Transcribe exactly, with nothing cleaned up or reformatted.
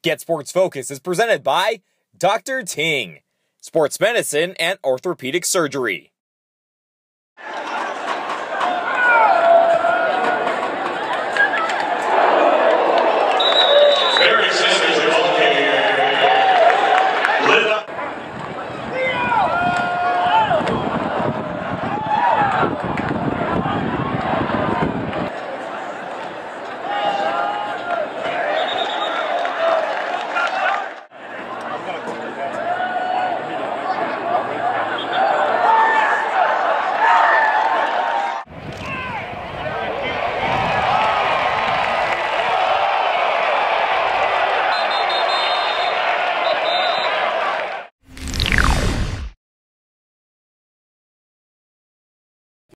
Get Sports Focus is presented by Doctor Ting, Sports Medicine and Orthopedic Surgery.